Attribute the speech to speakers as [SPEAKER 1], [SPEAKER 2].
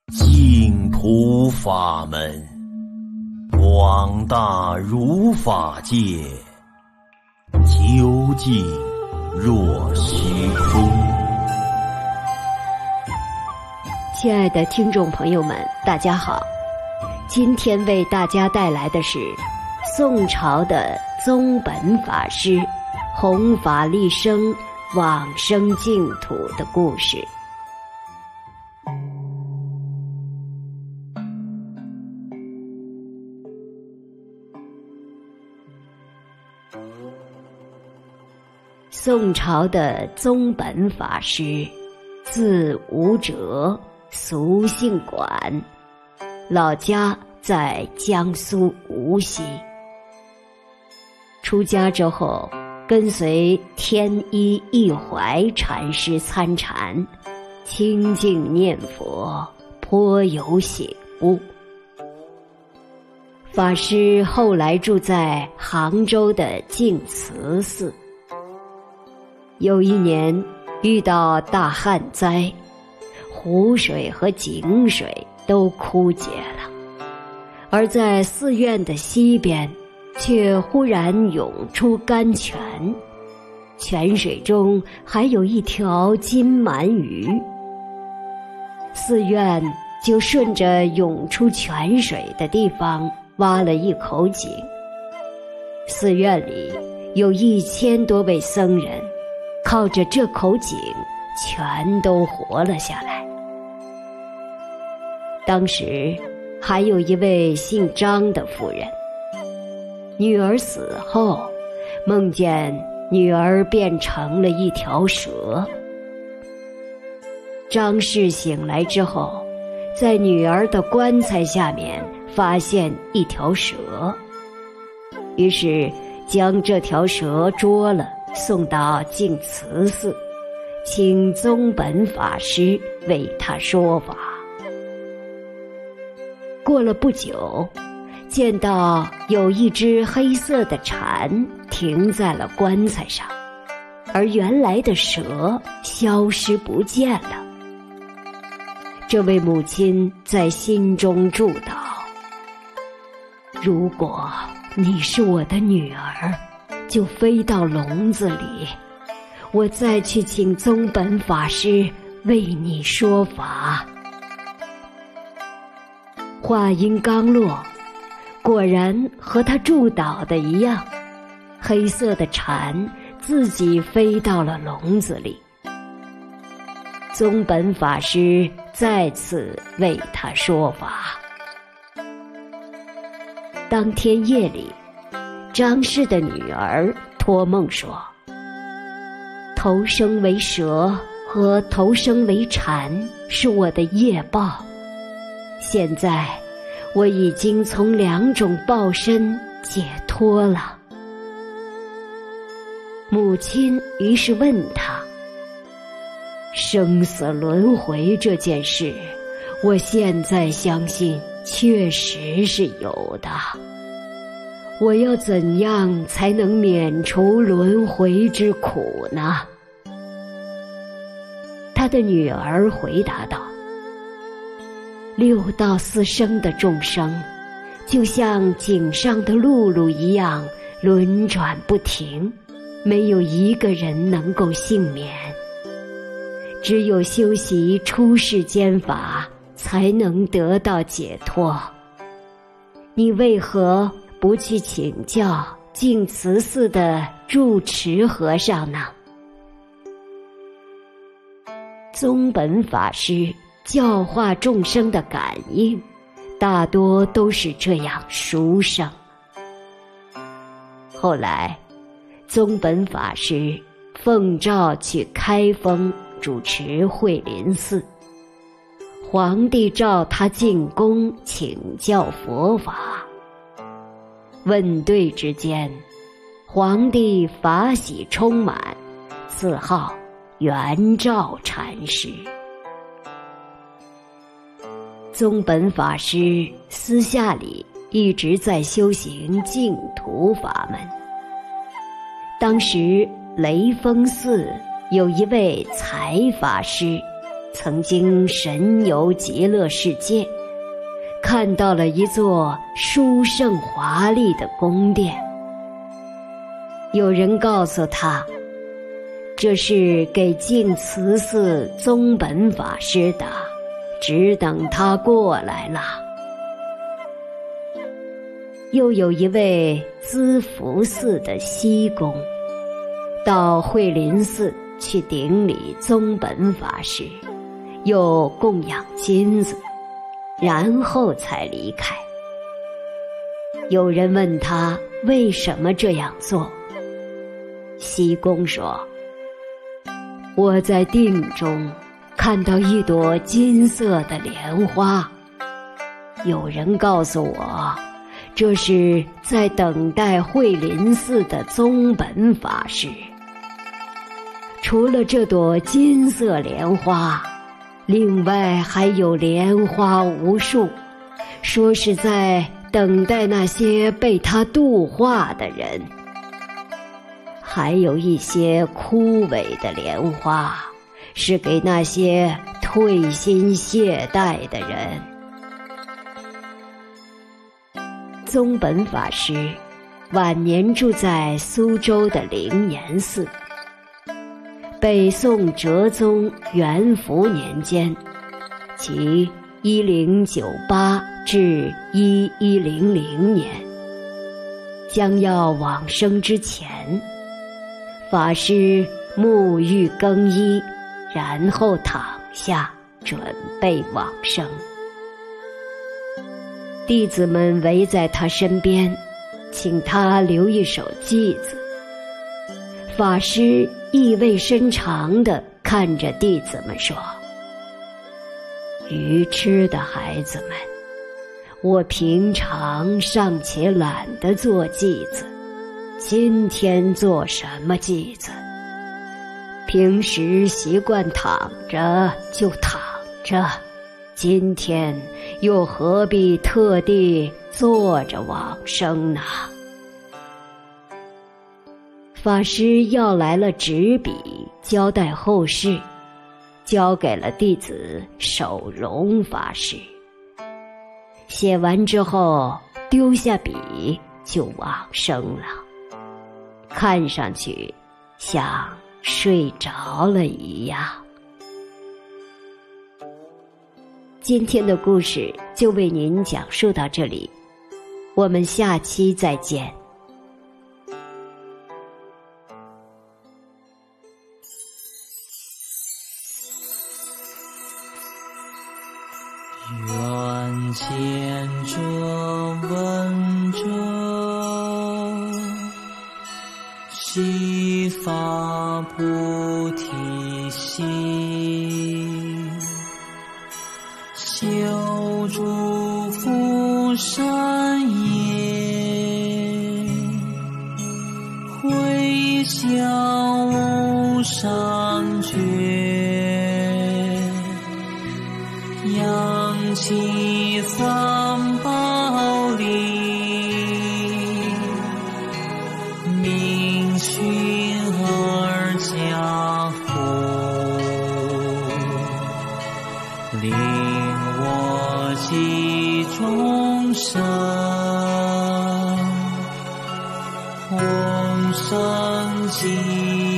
[SPEAKER 1] 净土法门，广大如法界，究竟若虚空。
[SPEAKER 2] 亲爱的听众朋友们，大家好，今天为大家带来的是宋朝的宗本法师弘法利生往生净土的故事。宋朝的宗本法师，字无辙，俗姓管，老家在江苏无锡。出家之后，跟随天一义怀禅师参禅，清净念佛，颇有醒悟。法师后来住在杭州的净慈寺。有一年遇到大旱灾，湖水和井水都枯竭了，而在寺院的西边却忽然涌出甘泉，泉水中还有一条金鳗鱼。寺院就顺着涌出泉水的地方挖了一口井，寺院里有1000多位僧人，靠着这口井全都活了下来。当时还有一位姓张的妇人，女儿死后梦见女儿变成了一条蛇。张氏醒来之后，在女儿的棺材下面发现一条蛇，于是将这条蛇捉了，送到净慈寺，请宗本法师为他说法。过了不久，见到有一只黑色的蝉停在了棺材上，而原来的蛇消失不见了。这位母亲在心中祝祷：如果你是我的女儿，就飞到笼子里，我再去请宗本法师为你说法。话音刚落，果然和他祝祷的一样，黑色的蝉自己飞到了笼子里。宗本法师再次为他说法。当天夜里，张氏的女儿托梦说，投生为蛇和投生为蝉是我的业报，现在我已经从2种报身解脱了。母亲于是问他，生死轮回这件事，我现在相信确实是有的，我要怎样才能免除轮回之苦呢？他的女儿回答道：6到4生的众生，就像井上的辘轳一样轮转不停，没有一个人能够幸免。只有修习出世间法，才能得到解脱。你为何不去请教净慈寺的住持和尚呢？宗本法师教化众生的感应，大多都是这样殊胜。后来，宗本法师奉诏去开封主持惠林寺，皇帝召他进宫请教佛法。问对之间，皇帝法喜充满，赐号圆照禅师。宗本法师私下里一直在修行净土法门。当时雷峰寺有一位财法师， 曾经神游极乐世界，看到了一座殊胜华丽的宫殿。有人告诉他，这是给净慈寺宗本法师的，只等他过来了。又有一位资福寺的西公，到慧林寺去顶礼宗本法师，又供养金子，然后才离开。有人问他为什么这样做，西公说，我在定中看到一朵金色的莲花，有人告诉我，这是在等待慧林寺的宗本法师。除了这朵金色莲花，另外还有莲花无数，说是在等待那些被他度化的人。还有一些枯萎的莲花，是给那些退心懈怠的人。宗本法师晚年住在苏州的灵岩寺。北宋哲宗元符年间，即1098至1100年，将要往生之前，法师沐浴更衣，然后躺下准备往生。弟子们围在他身边，请他留一首偈子。法师意味深长地看着弟子们说，愚痴的孩子们，我平常尚且懒得做偈子，今天做什么偈子？平时习惯躺着就躺着，今天又何必特地坐着往生呢？法师要来了纸笔，交代后事，交给了弟子守荣法师。写完之后，丢下笔就往生了，看上去像睡着了一样。今天的故事就为您讲述到这里，我们下期再见。
[SPEAKER 1] 愿见者闻者，悉发菩提心，修诸福善业，回向无上觉，扬起三宝力，明训而家父，令我及众生，同生极